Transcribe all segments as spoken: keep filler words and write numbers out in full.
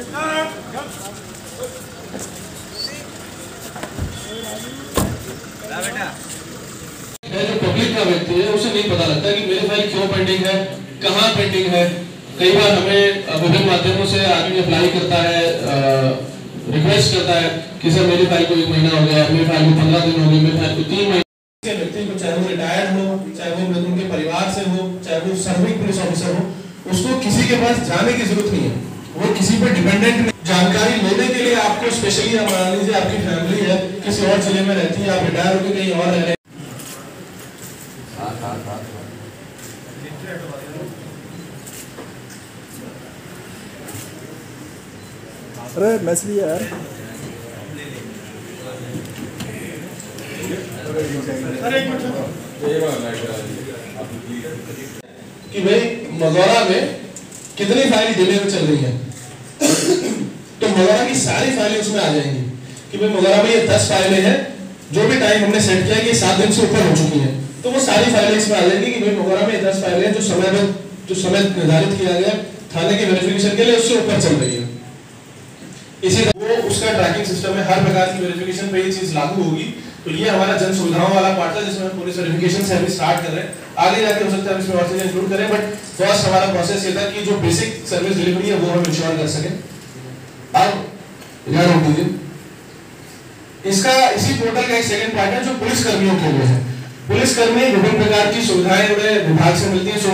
जो पब्लिक का व्यक्ति है उसे नहीं पता लगता कि मेरी फाइल क्यों पेंडिंग है, कहाँ पेंडिंग है। कई बार हमें विभिन्न माध्यमों से आदमी अप्लाई करता है, रिक्वेस्ट करता है कि सर मेरी फाइल को एक महीना हो गया, मेरी फाइल को पंद्रह दिन हो गए, मेरी फाइल को तीन महीने। व्यक्ति को चाहे वो रिटायर्ड हो, चाहे वो उनके परिवार से हो, चाहे वो सर्विंग पुलिस ऑफिसर हो, उसको किसी के पास जाने की जरूरत नहीं है, वो किसी पर डिपेंडेंट नहीं। जानकारी लेने के लिए आपको स्पेशली मान लीजिए आपकी फैमिली है किसी और जिले में रहती है, आप रिटायर होकर कहीं और रह रहे हैं। अरे मैसली यार कि भाई मगौरा में कितनी फाइल डिले में चल रही है तो मगौरा की सारी फाइलें उसमें आ जाएंगी कि भाई मगौरा में ये दस फाइलें हैं, जो भी टाइम हमने सेट किया है कि सात दिन से ऊपर हो चुकी हैं, तो वो सारी फाइलें इसमें आ जाएंगी कि भाई मगौरा में दस फाइलें हैं जो समय में जो समय निर्धारित किया गया थाने के वेरिफिकेशन के लिए उससे ऊपर चल रही है। इसी वो उसका ट्रैकिंग सिस्टम में हर प्रकार की वेरिफिकेशन पे ये चीज लागू होगी। तो ये हमारा जन सुविधाओं वाला पार्ट है जिसमें पुलिस वेरिफिकेशन से अभी स्टार्ट कर रहे हैं, आगे जाके हो सकता है इसमें और चीजें इंक्लूड करें, बट फर्स्ट हमारा प्रोसेस ये था कि जो बेसिक सर्विस डिलीवरी है वो हम इंश्योर कर सकें। अब ध्यान रख दीजिए, इसका इसी पोर्टल का एक सेकंड पार्ट है जो पुलिस कर्मियों के लिए है। पुलिस कर्मी विभिन्न प्रकार की सुविधाएं उन्हें विभाग से मिलती है।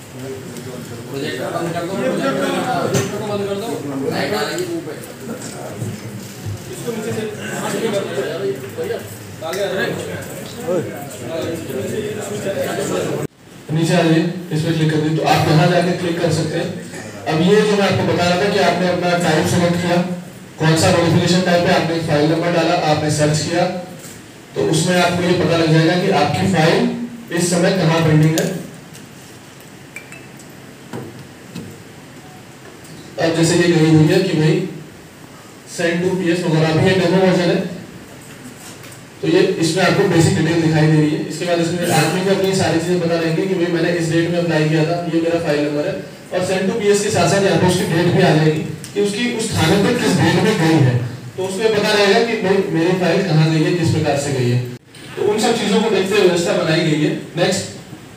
नीचे आ जाइए, इस पे क्लिक कर दीजिए तो आप यहाँ जाके क्लिक कर सकते हैं। अब ये जो मैं आपको बता रहा था कि आपने अपना टाइप सेलेक्ट किया, कौन सा नोटिफिकेशन टाइप है, आपने फाइल नंबर डाला, आपने सर्च किया, तो उसमें आपको ये पता लग जाएगा कि आपकी फाइल इस समय कहाँ पेंडिंग है। अब जैसे ये कही हुई है कि भाई सेंड टू पीएस वगैरह भी डेमो वर्जन है, तो ये इसमें आपको बेसिक डिटेल दिखाई दे रही है। इसके बाद इसमें आदमी को अपनी सारी चीजें पता रहेंगी कि भाई मैंने इस डेट में अप्लाई किया था, ये मेरा फाइल नंबर है, और सेंड टू पीएस के साथ साथ यहाँ पे उसकी डेट भी आ जाएगी कि उसकी उस थाने पर किस डेट में गई है, तो उसमें पता रहेगा कि भाई मेरी फाइल कहाँ गई है, किस प्रकार से गई है। तो उन सब चीजों को देखते हुए व्यवस्था बनाई गई है। नेक्स्ट,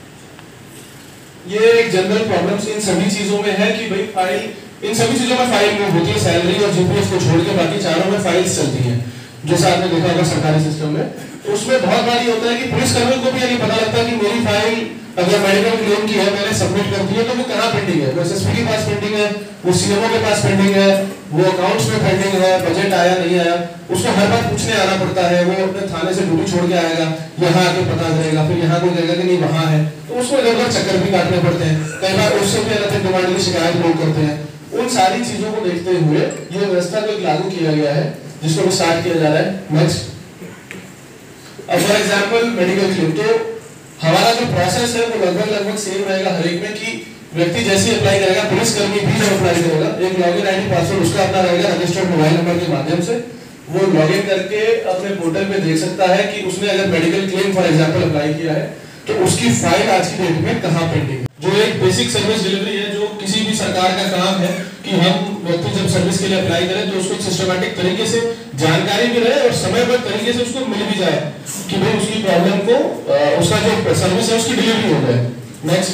ये एक जनरल प्रॉब्लम्स इन सभी चीजों में है कि भाई फाइल, इन सभी चीजों में फाइल मूव होती है, सैलरी और जीपीएफ को छोड़ के बाकी चारों में फाइल्स चलती हैं, जैसा आपने देखा होगा सरकारी सिस्टम में। तो उसमें बहुत बार ये होता है कि पुलिस कर्मी को भी ये नहीं पता लगता कि मेरी फाइल अगर मेडिकल क्लेम की है, मैंने सबमिट कर दी है, तो वो कहाँ पेंडिंग है, वो एसएसपी के पास पेंडिंग है, वो सीएमओ के पास पेंडिंग है, वो अकाउंट्स में पेंडिंग है, बजट आया नहीं आया, उसको हर बार पूछने आना पड़ता है। वो अपने थाने से ड्यूटी छोड़ के आएगा, यहाँ आके पता करेगा, फिर यहाँ कोई कहेगा कि नहीं वहाँ है, तो उसको इधर उधर चक्कर भी काटने पड़ते हैं। कई बार उससे भी अलग डिमांड की शिकायत लोग करते हैं। उन सारी चीजों को देखते हुए ये व्यवस्था को लागू किया गया है, जिसको भी स्टार्ट किया जा रहा है। नेक्स्ट, अब फॉर एग्जांपल मेडिकल क्लेम, तो हमारा जो प्रोसेस है वो लगभग लगभग सेम रहेगा हर एक में कि व्यक्ति जैसे अप्लाई करेगा, पुलिस कर्मी भी जब अप्लाई करेगा, एक लॉगिन आईडी पासवर्ड उसका अपना रहेगा रजिस्टर्ड मोबाइल नंबर के माध्यम से, वो लॉगिन करके अपने पोर्टल पे देख सकता है कि उसने अगर medical claim for example apply किया है तो उसकी फाइल आज की डेट में कहाँ पेंडिंग है। जो एक बेसिक सर्विस डिलीवरी है, जो किसी भी सरकार का काम है कि हम व्यक्ति जब सर्विस के लिए अप्लाई करें तो उसको सिस्टमैटिक तरीके से जानकारी भी रहे और समयबद्ध तरीके से उसको मिल भी जाए कि भाई उसकी प्रॉब्लम को उसका जो सर्विस है उसकी डिलीवरी हो जाए। नेक्स्ट,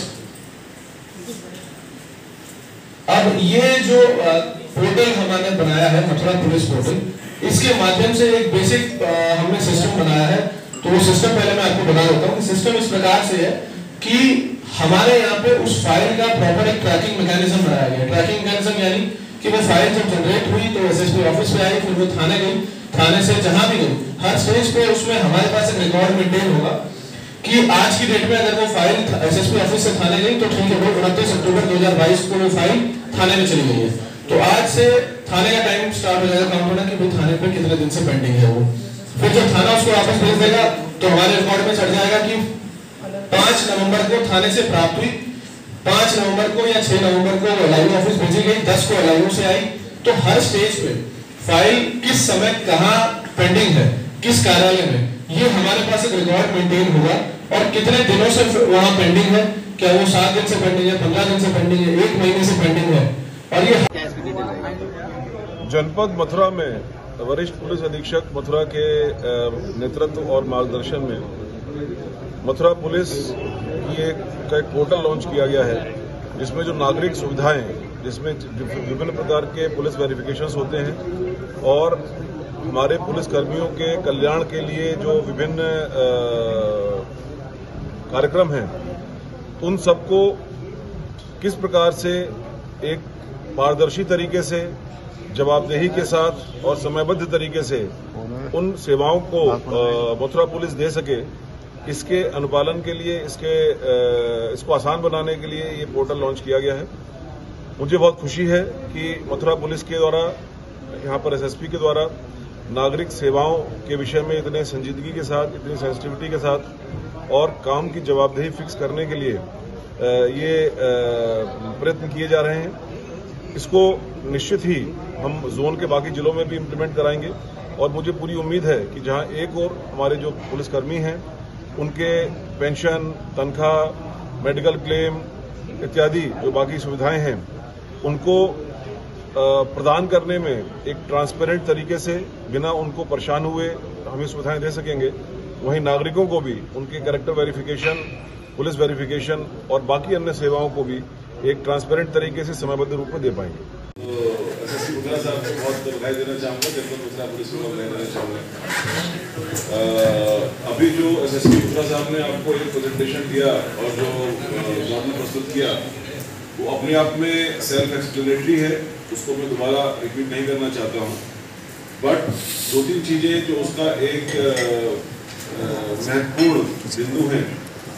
अब ये जो पोर्टल हमने बनाया है मथुरा पुलिस पोर्टल, इसके माध्यम से एक बेसिक हमने सिस्टम बनाया है। तो वो सिस्टम पहले मैं आपको बता देता हूँ। सिस्टम इस प्रकार से है कि हमारे यहाँ पे उस फाइल का प्रॉपर एक ट्रैकिंग मैकेनिज्म बनाया गया। ट्रैकिंग मैकेनिज्म यानी कि वो फाइल जब जनरेट हुई तो एसएसपी ऑफिस में आई, फिर वो थाने गई, थाने से जहां भी गई हर स्टेज पे उसमें हमारे पास एक रिकॉर्ड मेंटेन होगा कि आज की डेट में अगर वो फाइल एसएसपी ऑफिस से थाने गई तो ठीक है, वो उनतीस अक्टूबर दो हजार बाईस को वो फाइल थाने में चली गई है, तो आज से थाने का टाइम स्टार्ट हो जाएगा काउंट होना कि भाई थाने पे कितने दिन से पेंडिंग है वो। फिर जब थाना उसको वापस भेज देगा तो हमारे रिकॉर्ड में चढ़ जाएगा कि पांच नवंबर को थाने से प्राप्त हुई, पांच नवंबर को या छह नवंबर को एलआईओ ऑफिस भेजी गई, दस को एलआईओ से आई। तो हर स्टेज पे फाइल किस समय कहां पेंडिंग है, किस कार्यालय में, ये हमारे पास एक रिकॉर्ड मेंटेन होगा। और कितने दिनों से वहां पेंडिंग है, क्या वो सात दिन से पेंडिंग है, पंद्रह दिन से पेंडिंग है, एक महीने से पेंडिंग है, और ये जनपद मथुरा में वरिष्ठ पुलिस अधीक्षक मथुरा के नेतृत्व और मार्गदर्शन में मथुरा पुलिस की एक का एक पोर्टल लॉन्च किया गया है, जिसमें जो नागरिक सुविधाएं, जिसमें विभिन्न प्रकार के पुलिस वेरिफिकेशंस होते हैं और हमारे पुलिस कर्मियों के कल्याण के लिए जो विभिन्न कार्यक्रम हैं, उन सबको किस प्रकार से एक पारदर्शी तरीके से, जवाबदेही के साथ और समयबद्ध तरीके से उन सेवाओं को मथुरा पुलिस दे सके, इसके अनुपालन के लिए, इसके इसको आसान बनाने के लिए ये पोर्टल लॉन्च किया गया है। मुझे बहुत खुशी है कि मथुरा पुलिस के द्वारा, यहाँ पर एसएसपी के द्वारा नागरिक सेवाओं के विषय में इतने संजीदगी के साथ, इतनी सेंसिटिविटी के साथ और काम की जवाबदेही फिक्स करने के लिए ये प्रयत्न किए जा रहे हैं। इसको निश्चित ही हम जोन के बाकी जिलों में भी इम्प्लीमेंट कराएंगे और मुझे पूरी उम्मीद है कि जहां एक और हमारे जो पुलिसकर्मी हैं उनके पेंशन, तनख्वाह, मेडिकल क्लेम इत्यादि जो बाकी सुविधाएं हैं उनको प्रदान करने में एक ट्रांसपेरेंट तरीके से, बिना उनको परेशान हुए हमें सुविधाएं दे सकेंगे, वहीं नागरिकों को भी उनके कैरेक्टर वेरिफिकेशन, पुलिस वेरिफिकेशन और बाकी अन्य सेवाओं को भी एक ट्रांसपेरेंट तरीके से समयबद्ध रूप में दे पाएंगे। तो एसएसपी मथुरा साहब को बहुत बधाई देना चाहूँगा, जनपद मथुरा पुलिस को बधाई देना चाहूँगा। अभी जो एसएसपी मथुरा साहब ने आपको एक प्रेजेंटेशन दिया और जो मॉडल प्रस्तुत किया, वो अपने आप में सेल्फ एक्सप्लेनेटरी है, उसको मैं दोबारा रिपीट नहीं करना चाहता हूँ। बट दो तीन चीजें जो उसका एक महत्वपूर्ण बिंदु है,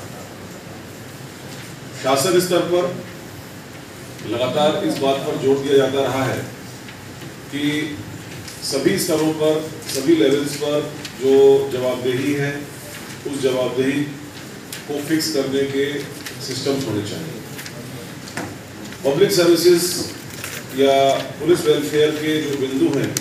शासन स्तर पर लगातार इस बात पर जोर दिया जाता रहा है कि सभी स्तरों पर, सभी लेवल्स पर जो जवाबदेही है, उस जवाबदेही को फिक्स करने के सिस्टम्स होने चाहिए। पब्लिक सर्विसेज या पुलिस वेलफेयर के जो बिंदु हैं,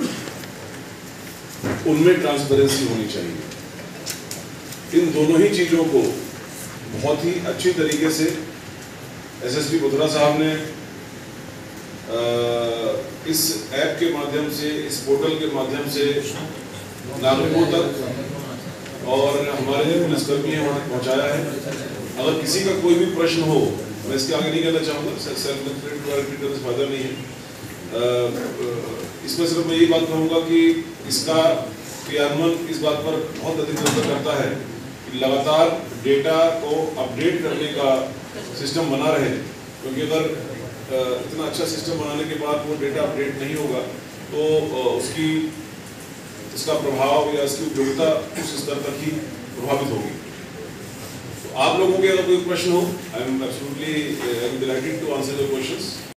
उनमें ट्रांसपेरेंसी होनी चाहिए। इन दोनों ही चीजों को बहुत ही अच्छी तरीके से एसएसपी मथुरा साहब ने आ, इस ऐप के माध्यम से, इस पोर्टल के माध्यम से नागरिकों तक और हमारे जो पुलिसकर्मी हैं वहाँ तक पहुँचाया है। अगर किसी का कोई भी प्रश्न हो, मैं इसके आगे नहीं कहना चाहूँगा, सेल्फ रिपीट करने से फायदा नहीं है। इसमें सिर्फ मैं यही बात कहूँगा कि इसका क्रियान्वयन इस बात पर बहुत अधिक निर्भर करता है कि लगातार डेटा को अपडेट करने का सिस्टम बना रहे, क्योंकि अगर इतना अच्छा सिस्टम बनाने के बाद वो डेटा अपडेट नहीं होगा तो उसकी इसका प्रभाव या इसकी उपयोगिता उस स्तर तक ही प्रभावित होगी। तो आप लोगों के अगर कोई प्रश्न हो, I am absolutely delighted to answer your questions.